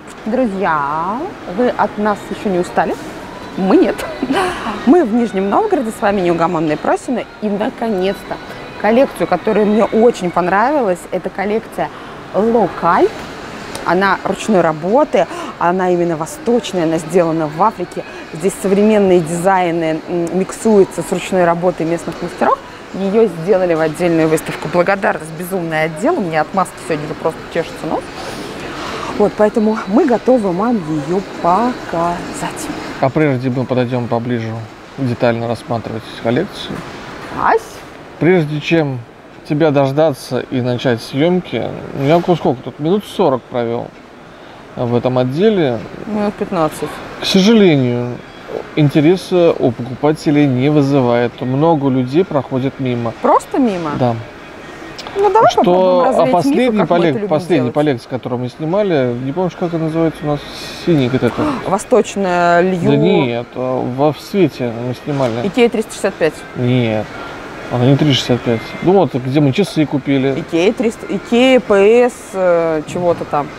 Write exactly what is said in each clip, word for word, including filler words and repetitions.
Друзья, вы от нас еще не устали? Мы нет. Мы в Нижнем Новгороде, с вами неугомонные Просины. И, наконец-то, коллекцию, которая мне очень понравилась, это коллекция Локаль. Она ручной работы, она именно восточная, она сделана в Африке. Здесь современные дизайны миксуются с ручной работой местных мастеров. Ее сделали в отдельную выставку. Благодарность, безумный отдел. У меня от маски сегодня уже просто чешется нос. Вот, поэтому мы готовы вам ее показать. А прежде мы подойдем поближе, детально рассматривать коллекцию. Ась. Прежде чем тебя дождаться и начать съемки, я сколько тут, минут сорок провел в этом отделе. Минут пятнадцать. К сожалению, интереса у покупателей не вызывает. Много людей проходят мимо. Просто мимо? Да. Ну, давай что а последний, мифы, полек, последний полек, который мы снимали, не помнишь, как это называется у нас, синий вот этот. Восточная лью. Да нет, во в свете мы снимали. Икея триста шестьдесят пять. Нет, она не триста шестьдесят пять. Ну вот, где мы часы купили. Икея триста, Икея, ПС, э, чего-то там.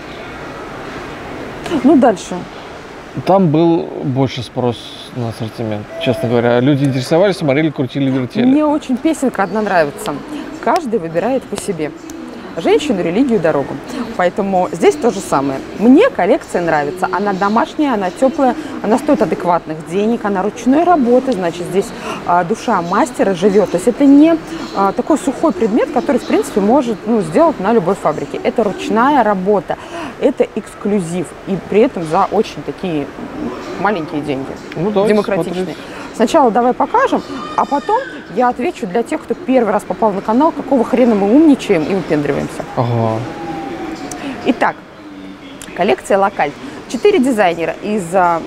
Ну, дальше. Там был больше спрос на ассортимент, честно говоря. Люди интересовались, смотрели, крутили, вертели. Мне очень песенка одна нравится. Каждый выбирает по себе. Женщину, религию, дорогу. Поэтому здесь то же самое. Мне коллекция нравится. Она домашняя, она теплая, она стоит адекватных денег, она ручной работы, значит, здесь а, душа мастера живет. То есть это не а, такой сухой предмет, который, в принципе, может ну, сделать на любой фабрике. Это ручная работа, это эксклюзив. И при этом за очень такие маленькие деньги, ну, демократичные. Смотреть. Сначала давай покажем, а потом я отвечу для тех, кто первый раз попал на канал, какого хрена мы умничаем и выпендриваемся. Ага. Итак, коллекция Локаль. Четыре дизайнера из а,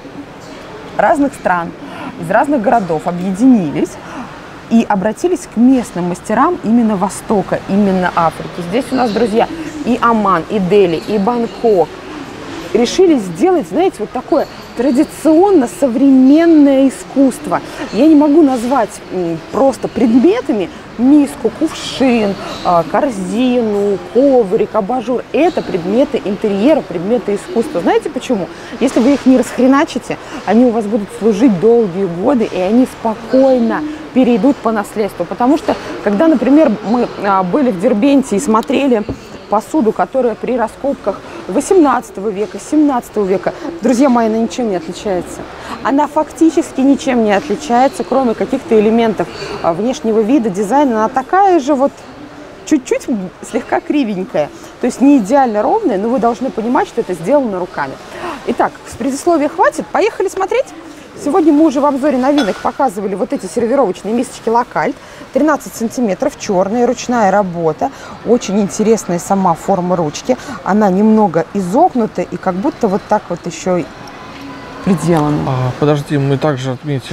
разных стран, из разных городов объединились и обратились к местным мастерам именно Востока, именно Африки. Здесь у нас, друзья, и Оман, и Дели, и Бангкок. Решили сделать, знаете, вот такое традиционно-современное искусство. Я не могу назвать просто предметами миску, кувшин, корзину, коврик, абажур. Это предметы интерьера, предметы искусства. Знаете почему? Если вы их не расхреначите, они у вас будут служить долгие годы, и они спокойно перейдут по наследству. Потому что, когда, например, мы были в Дербенте и смотрели посуду, которая при раскопках восемнадцатого века, семнадцатого века, друзья мои, она ничем не отличается. Она фактически ничем не отличается, кроме каких-то элементов внешнего вида, дизайна. Она такая же вот чуть-чуть слегка кривенькая. То есть не идеально ровная, но вы должны понимать, что это сделано руками. Итак, с предисловия хватит. Поехали смотреть. Сегодня мы уже в обзоре новинок показывали вот эти сервировочные мисочки Локаль. тринадцать сантиметров, черная, ручная работа. Очень интересная сама форма ручки. Она немного изогнута и как будто вот так вот еще приделана. А, подожди, мы также отметим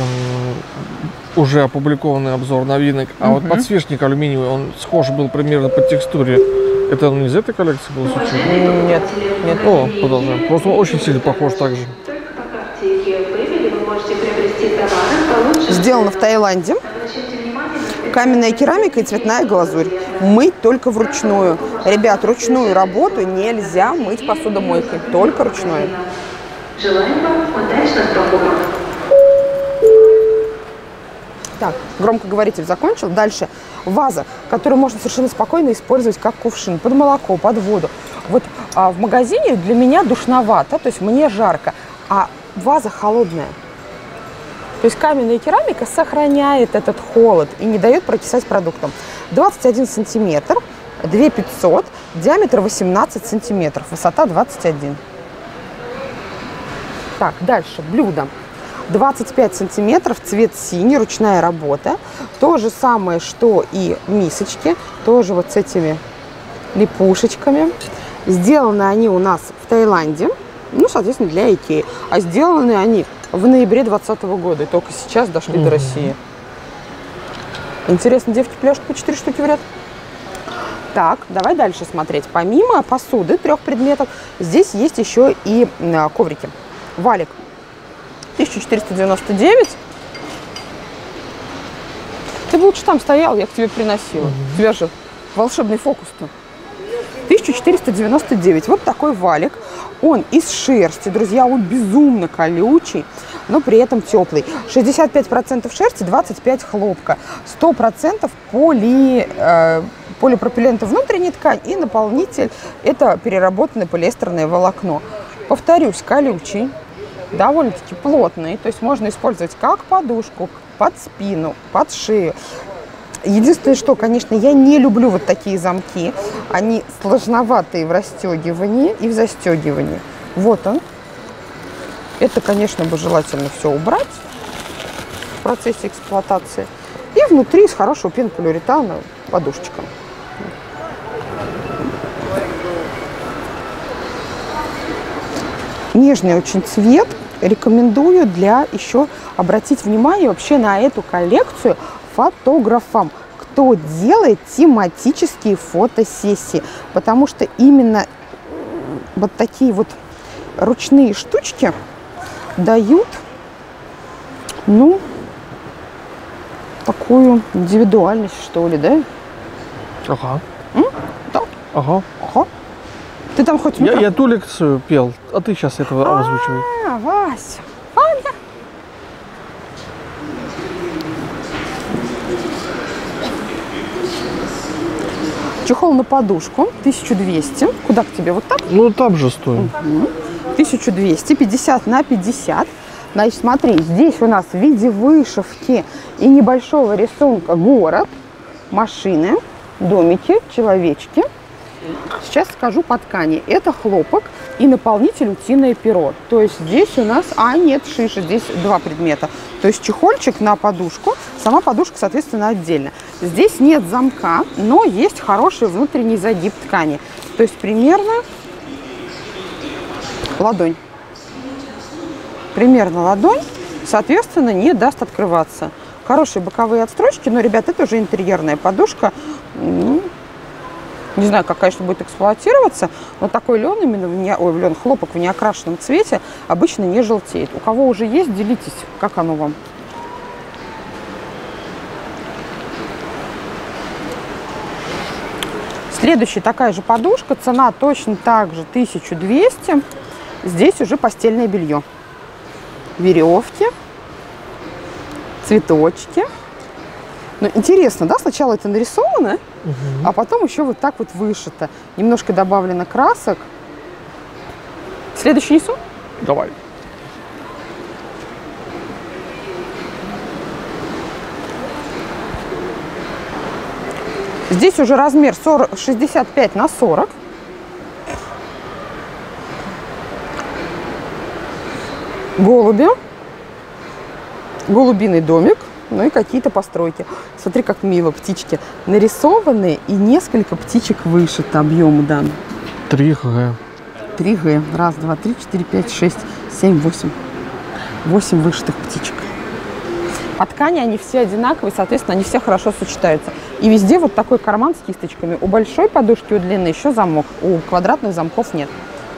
уже опубликованный обзор новинок. А угу. вот подсвечник алюминиевый, он схож был примерно по текстуре. Это он из этой коллекции был случайно? Нет, нет. О, продолжаем. Просто он очень сильно похож также. Сделано в Таиланде. Каменная керамика и цветная глазурь. Мыть только вручную. Ребят, ручную работу нельзя мыть посудомойкой. Только ручную. Желаем вам удачных покупок. Так, громкоговоритель закончил. Дальше ваза, которую можно совершенно спокойно использовать как кувшин. Под молоко, под воду. Вот а, в магазине для меня душновато, то есть мне жарко. А ваза холодная. То есть каменная керамика сохраняет этот холод и не дает прокисать продуктам. двадцать один сантиметр, две тысячи пятьсот, диаметр восемнадцать сантиметров, высота двадцать один. Так, дальше блюдо. двадцать пять сантиметров, цвет синий, ручная работа. То же самое, что и мисочки, тоже вот с этими липушечками. Сделаны они у нас в Таиланде, ну, соответственно, для Икеи. А сделаны они в ноябре двадцатого года, и только сейчас дошли mm-hmm. до России. Интересно, девки пляшут по четыре штуки в ряд. Так, давай дальше смотреть. Помимо посуды, трех предметов, здесь есть еще и а, коврики. Валик тысяча четыреста девяносто девять. Ты бы лучше там стоял, я к тебе приносила. Mm-hmm. У тебя же волшебный фокус-то. тысяча четыреста девяносто девять. Вот такой валик. Он из шерсти, друзья, он безумно колючий, но при этом теплый. шестьдесят пять процентов шерсти, двадцать пять процентов хлопка, сто процентов поли, э, полипропилен – это внутренняя ткань, и наполнитель – это переработанное полиэстерное волокно. Повторюсь, колючий, довольно-таки плотный, то есть можно использовать как подушку, под спину, под шею. Единственное, что, конечно, я не люблю вот такие замки. Они сложноватые в расстегивании и в застегивании. Вот он. Это, конечно, бы желательно все убрать в процессе эксплуатации. И внутри из хорошего пенополиуретана подушечка. Нежный очень цвет. Рекомендую для еще обратить внимание вообще на эту коллекцию фотографам, кто делает тематические фотосессии, потому что именно вот такие вот ручные штучки дают, ну, такую индивидуальность, что ли, да? Ага. М? Да. Ага. Ага. Ты там хоть Я, я ту лекцию пел, а ты сейчас этого озвучивай. А, Вася. Ваня. Чехол на подушку тысяча двести. Куда к тебе? Вот так? Ну, там же стоит. тысяча двести, пятьдесят на пятьдесят. Значит, смотри, здесь у нас в виде вышивки и небольшого рисунка город, машины, домики, человечки. Сейчас скажу по ткани. Это хлопок и наполнитель утиное перо. То есть здесь у нас... А, нет, шиша. Здесь два предмета. То есть чехольчик на подушку. Сама подушка, соответственно, отдельно. Здесь нет замка, но есть хороший внутренний загиб ткани. То есть примерно ладонь. Примерно ладонь, соответственно, не даст открываться. Хорошие боковые отстрочки, но, ребят, это уже интерьерная подушка. Ну, не знаю, как, конечно, будет эксплуатироваться, но такой лен, именно в не... Ой, лен, хлопок в неокрашенном цвете обычно не желтеет. У кого уже есть, делитесь, как оно вам. Следующая такая же подушка, цена точно так же тысяча двести. Здесь уже постельное белье. Веревки, цветочки. Ну, интересно, да, сначала это нарисовано, угу. а потом еще вот так вот вышито. Немножко добавлено красок. Следующий несу? Давай. Здесь уже размер сорок, шестьдесят пять на сорок. Голуби, голубиный домик, ну и какие-то постройки. Смотри, как мило, птички нарисованные и несколько птичек вышито, объему дан. три гэ. три гэ. Раз, два, три, четыре, пять, шесть, семь, восемь. восемь вышитых птичек. По ткани они все одинаковые, соответственно, они все хорошо сочетаются. И везде вот такой карман с кисточками. У большой подушки, у длинной еще замок, у квадратных замков нет.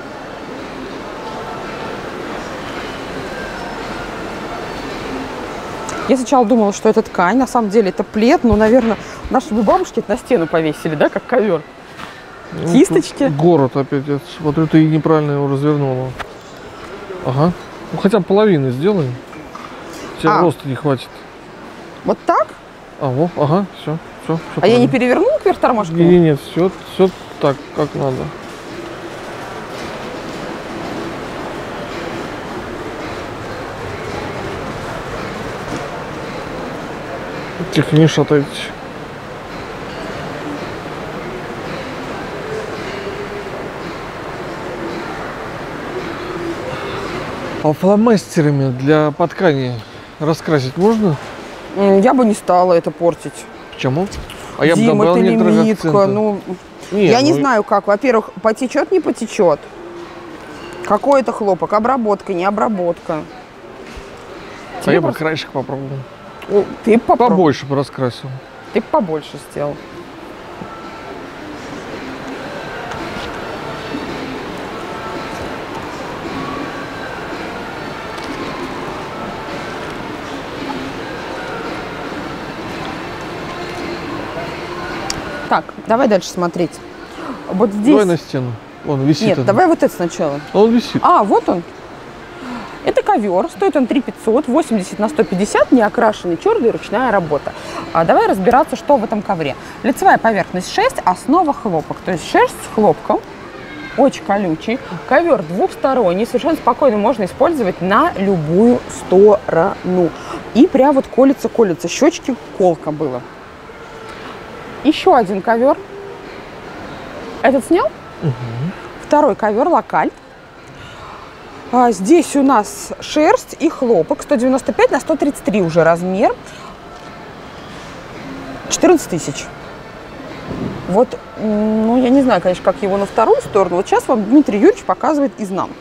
Я сначала думала, что это ткань, на самом деле это плед, но, наверное, наши бы бабушки это на стену повесили, да, как ковер. Ну, кисточки. Город опять, я смотрю, ты неправильно его развернула. Ага. Ну хотя бы половины сделай. Тебе а. роста не хватит. Вот так? А, во, ага, все, все. все а правильно. Я не перевернула кверх тормашку? Нет, нет, все, все так, как надо. Тихо, не шатайтесь. А фломастерами для подкани раскрасить можно? Я бы не стала это портить. Почему? А я Дим, бы добавил это некоторых лимитка, акцентов. ну, Нет, я ну... не знаю как. Во-первых, потечет, не потечет. Какой это хлопок? Обработка, не обработка. А Тебе я просто... бы краешек попробовал. Ты попробуй. Побольше бы раскрасил. Ты побольше сделал. Так, давай дальше смотреть. Вот здесь. Давай на стену. Он висит. Нет, он. давай вот это сначала. Он висит. А, вот он. Это ковер, стоит он три пятьсот, восемьдесят на сто пятьдесят, не окрашенный, черный, ручная работа. А давай разбираться, что в этом ковре. Лицевая поверхность шерсть, основа хлопок. То есть шерсть с хлопком, очень колючий. Ковер двухсторонний, совершенно спокойно можно использовать на любую сторону. И прям вот колется-колется, щечки колка было. Еще один ковер. Этот снял? Угу. Второй ковер локаль. А здесь у нас шерсть и хлопок. сто девяносто пять на сто тридцать три уже размер. четырнадцать тысяч. Вот, ну, я не знаю, конечно, как его на вторую сторону. Вот сейчас вам Дмитрий Юрьевич показывает изнанку.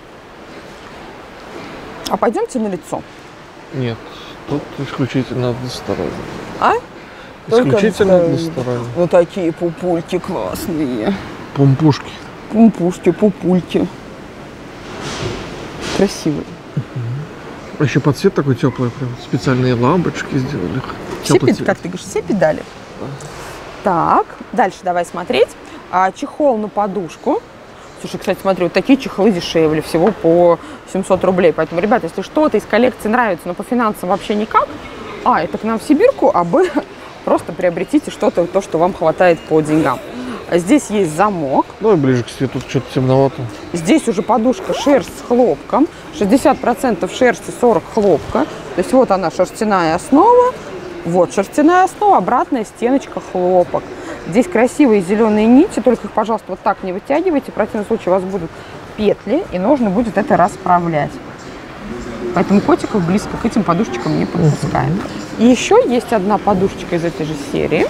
А пойдемте на лицо. Нет, тут исключительно односторонне. А? Исключительно односторонне. Ну, такие пупульки классные. Пумпушки. Пумпушки, пупульки. Красивый. А еще под цвет такой теплый, прям специальные лампочки сделали. Все, как ты говоришь, все педали. Да. Так, дальше давай смотреть. А, чехол на подушку. Слушай, кстати, смотри, вот такие чехлы дешевле, всего по семьсот рублей. Поэтому, ребята, если что-то из коллекции нравится, но по финансам вообще никак, а, это к нам в Сибирку, а, б, просто приобретите что-то, то, что вам хватает по деньгам. Здесь есть замок. Ну и ближе к свету, тут что-то темновато. Здесь уже подушка шерсть с хлопком. шестьдесят процентов шерсти, сорок процентов хлопка. То есть вот она, шерстяная основа. Вот шерстяная основа, обратная стеночка хлопок. Здесь красивые зеленые нити, только их, пожалуйста, вот так не вытягивайте. В противном случае у вас будут петли, и нужно будет это расправлять. Поэтому котиков близко к этим подушечкам не подпускаем. И еще есть одна подушечка из этой же серии.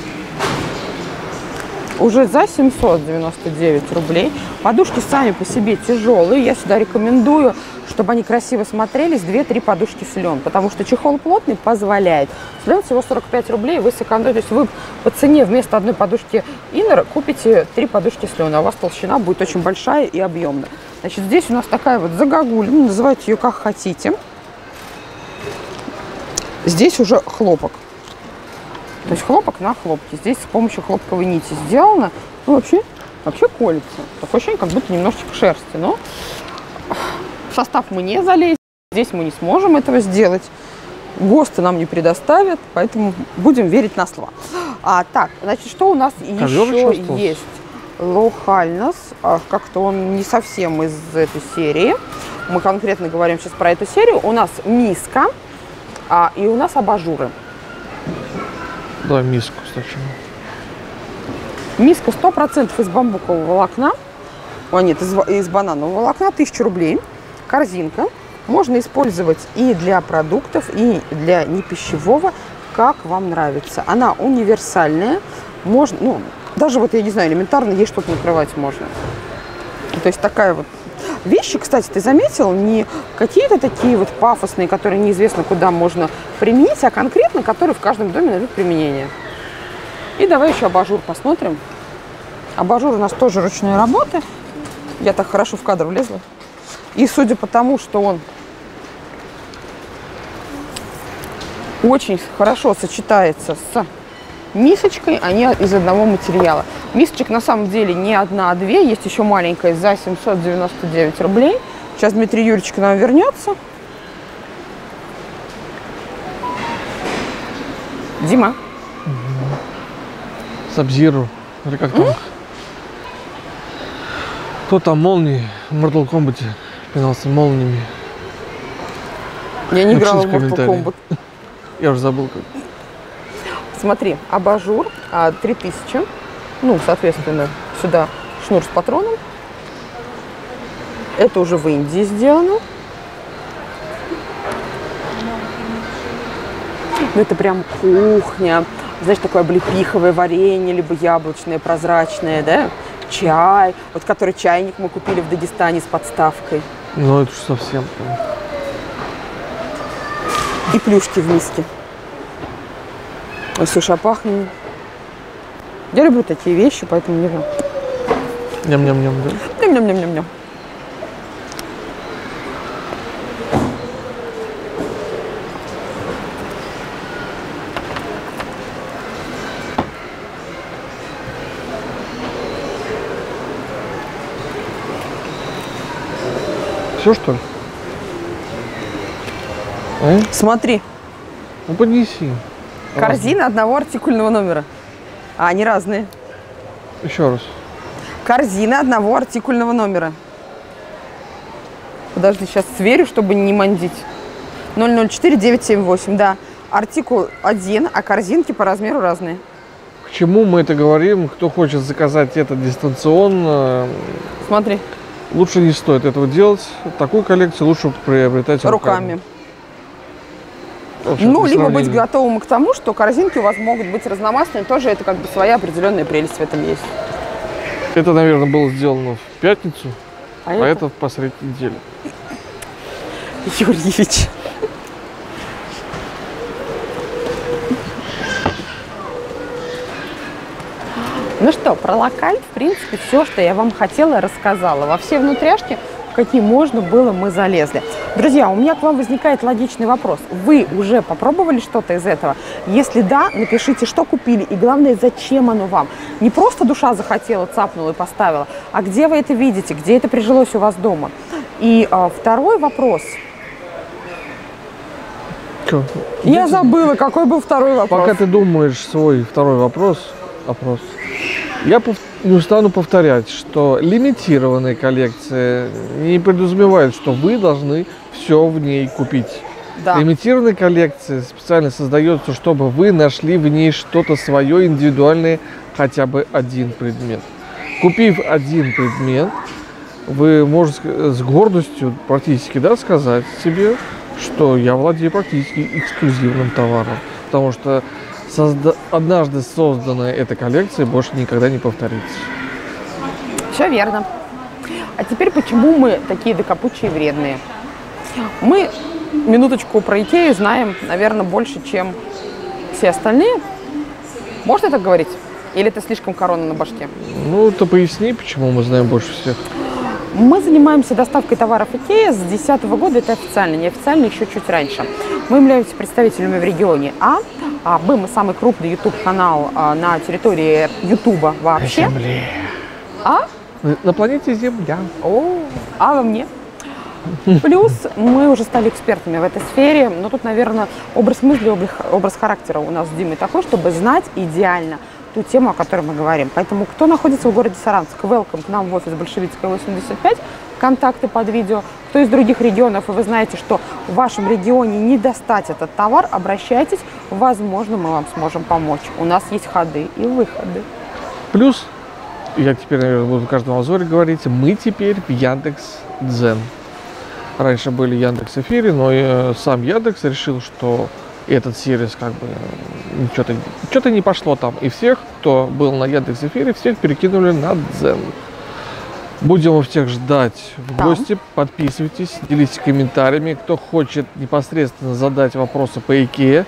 Уже за семьсот девяносто девять рублей. Подушки сами по себе тяжелые. Я сюда рекомендую, чтобы они красиво смотрелись, две-три подушки с лен. Потому что чехол плотный позволяет. С лен всего сорок пять рублей. Вы сэкономите. То есть вы по цене вместо одной подушки иннер купите три подушки с лен. А у вас толщина будет очень большая и объемная. Значит, здесь у нас такая вот загогулина. Называйте ее как хотите. Здесь уже хлопок. То есть хлопок на хлопке. Здесь с помощью хлопковой нити сделано. Ну, вообще, вообще колется. Такое ощущение, как будто немножечко шерсти. Но в состав мы не залезем. Здесь мы не сможем этого сделать. ГОСТы нам не предоставят. Поэтому будем верить на слово. А, так, значит, что у нас еще есть? Лохальнос. А, как-то он не совсем из этой серии. Мы конкретно говорим сейчас про эту серию. У нас миска а, и у нас абажуры. Да, миску, кстати. Миска сто процентов из бамбукового волокна. О, нет, из, из бананового волокна, тысяча рублей. Корзинка. Можно использовать и для продуктов, и для непищевого, как вам нравится. Она универсальная. Можно, ну, даже вот, я не знаю, элементарно ей что-то накрывать можно. То есть такая вот вещи, кстати, ты заметил, не какие-то такие вот пафосные, которые неизвестно куда можно применить, а конкретно, которые в каждом доме найдут применение. И давай еще абажур посмотрим. Абажур у нас тоже ручной работы. Я так хорошо в кадр влезла. И судя по тому, что он очень хорошо сочетается с мисочкой, они из одного материала. Мисочек на самом деле не одна, а две. Есть еще маленькая за семьсот девяносто девять рублей. Сейчас Дмитрий Юрьевич к нам вернется. Дима. Сабзиру. Или как там? Кто там молнии в Mortal Kombat пинался молниями? Я не играла в Mortal Kombat. Я уже забыл как. Смотри, абажур три тысячи. Ну, соответственно, сюда шнур с патроном. Это уже в Индии сделано. Ну, это прям кухня. Знаешь, такое облепиховое варенье, либо яблочное, прозрачное, да? Чай. Вот который чайник мы купили в Дагестане с подставкой. Ну, это же совсем. И плюшки в миске. Ой, слушай, а пахнет. Я люблю такие вещи, поэтому не знаю. Ням-ням-ням, да? Ням-ням-ням-ням-ням. Все, что ли? А? Смотри, Ну, поднеси. корзина одного артикульного номера. А, они разные. Еще раз. Корзина одного артикульного номера. Подожди, сейчас сверю, чтобы не мандить. ноль ноль четыре девять семь восемь, да. Артикул один, а корзинки по размеру разные. К чему мы это говорим? Кто хочет заказать это дистанционно, Смотри, лучше не стоит этого делать. Такую коллекцию лучше приобретать руками. руками. В общем, Ну, по либо быть сравнению. готовым к тому, что корзинки у вас могут быть разномастные. Тоже это как бы своя определенная прелесть в этом есть. Это, наверное, было сделано в пятницу, А, а это, это посреди недели. Юрьевич. Ну что, про локаль, в принципе, все, что я вам хотела, рассказала. Во все внутряшки, в какие можно было, мы залезли. Друзья, у меня к вам возникает логичный вопрос. Вы уже попробовали что-то из этого? Если да, напишите, что купили и, главное, зачем оно вам. Не просто душа захотела, цапнула и поставила, а где вы это видите, где это прижилось у вас дома. И а, второй вопрос. Чё? Я забыла, какой был второй вопрос. Пока ты думаешь свой второй вопрос, вопрос, я пов- не устану повторять, что лимитированная коллекция не предусмевает, что вы должны все в ней купить. Да. Лимитированная коллекция специально создается, чтобы вы нашли в ней что-то свое, индивидуальное, хотя бы один предмет. Купив один предмет, вы можете с гордостью практически, да, сказать себе, что я владею практически эксклюзивным товаром. Потому что созда- однажды созданная эта коллекция больше никогда не повторится. Все верно. А теперь почему мы такие докопучие вредные? Мы минуточку про Икею знаем, наверное, больше, чем все остальные. Можно так говорить? Или это слишком корона на башке? Ну, то поясни, почему мы знаем больше всех. Мы занимаемся доставкой товаров Икея с две тысячи десятого года, это официально, неофициально еще чуть раньше. Мы являемся представителями в регионе А, а мы, мы самый крупный YouTube-канал а, на территории Ютуба вообще. Земли. А? На планете Земля. О, а во мне. Плюс мы уже стали экспертами в этой сфере, но тут, наверное, образ мысли, образ, образ характера у нас с Димой такой, чтобы знать идеально ту тему, о которой мы говорим. Поэтому, кто находится в городе Саранск, welcome к нам в офис Большевицкая восемьдесят пять, контакты под видео. Кто из других регионов, и вы знаете, что в вашем регионе не достать этот товар, обращайтесь, возможно, мы вам сможем помочь. У нас есть ходы и выходы. Плюс, я теперь, наверное, буду в каждом обзоре говорить, мы теперь в Яндекс.Дзен. Раньше были Яндекс.Эфире, но э, сам Яндекс решил, что этот сервис как бы что-то, что-то не пошло там. И всех, кто был на Яндекс.Эфире, всех перекинули на Дзен. Будем вас всех ждать в Там. гости. Подписывайтесь, делитесь комментариями. Кто хочет непосредственно задать вопросы по Икее,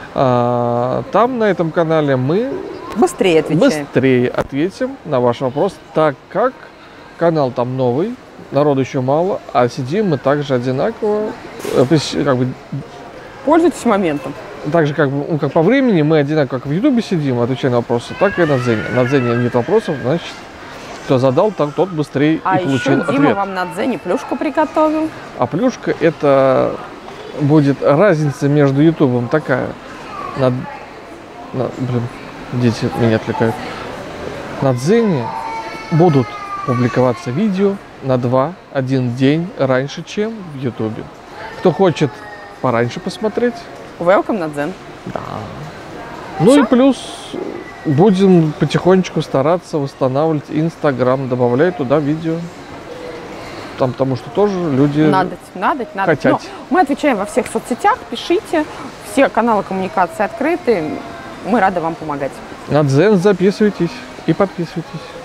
а, там на этом канале мы Быстрее отвечаем. быстрее ответим на ваш вопрос, так как канал там новый, народу еще мало, а сидим мы также одинаково, э, как бы, Пользуйтесь моментом. так же как, бы, ну, как по времени мы одинаково как в Ютубе сидим, отвечаем на вопросы, так и на Дзене. На Дзене нет вопросов, значит, кто задал, так, тот быстрее А и получил еще Дима ответ. вам на Дзене плюшку приготовил. А плюшка — это будет разница между Ютубом такая. На, на- блин, дети меня отвлекают. На Дзене будут публиковаться видео на два-один день раньше, чем в Ютубе. Кто хочет пораньше посмотреть, Welcome на Дзен. да. Ну и плюс будем потихонечку стараться восстанавливать Инстаграм, добавлять туда видео. Там, потому что тоже люди Надо, надо, надо. хотят. Но мы отвечаем во всех соцсетях, пишите. Все каналы коммуникации открыты. Мы рады вам помогать. На Дзен записывайтесь и подписывайтесь.